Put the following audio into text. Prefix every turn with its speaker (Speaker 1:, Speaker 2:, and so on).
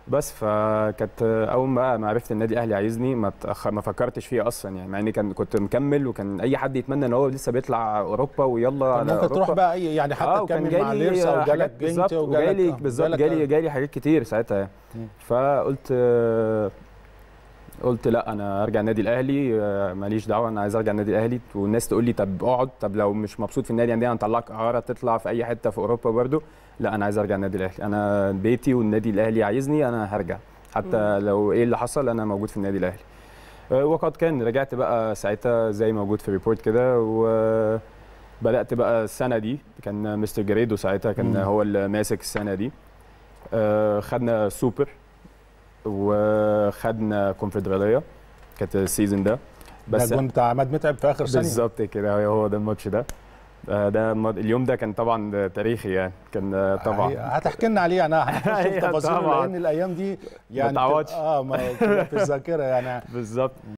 Speaker 1: بس فكانت اول ما عرفت النادي الاهلي عايزني ما فكرتش فيه اصلا يعني، مع اني كنت مكمل، وكان اي حد يتمنى ان هو لسه بيطلع اوروبا ويلا
Speaker 2: كان
Speaker 1: على
Speaker 2: ممكن تروح
Speaker 1: اوروبا.
Speaker 2: بقى اي يعني حتى
Speaker 1: وكان
Speaker 2: تكمل مع ليرسا
Speaker 1: جالي
Speaker 2: وجالك
Speaker 1: حاجات
Speaker 2: جنت
Speaker 1: بالظبط، وجالي بالظبط
Speaker 2: وجالك
Speaker 1: جالي حاجات كتير ساعتها يعني. فقلت لا انا ارجع النادي الاهلي، ماليش دعوه، انا عايز ارجع النادي الاهلي. والناس تقول لي طب اقعد، طب لو مش مبسوط في النادي عندنا هنطلعك اعاره تطلع في اي حته في اوروبا برده. لا انا عايز ارجع النادي الاهلي، انا بيتي والنادي الاهلي عايزني، انا هرجع حتى لو ايه اللي حصل انا موجود في النادي الاهلي. وقد كان، رجعت بقى ساعتها زي موجود في ريبورت كده، وبدات بقى السنه دي. كان مستر جريدو ساعتها كان هو اللي ماسك السنه دي. خدنا سوبر وخدنا كونفدراليه، كانت السيزون ده.
Speaker 2: بس ده الجون بتاع عماد متعب في اخر ثانيه
Speaker 1: بالظبط كده، هو ده الماتش ده. اليوم ده كان طبعا تاريخي يعني، كان طبعا
Speaker 2: هتحكي لنا عليه، انا هنخش في تفاصيله لان الايام دي يعني
Speaker 1: ما تعوضش
Speaker 2: ما في الذاكره يعني
Speaker 1: بالظبط.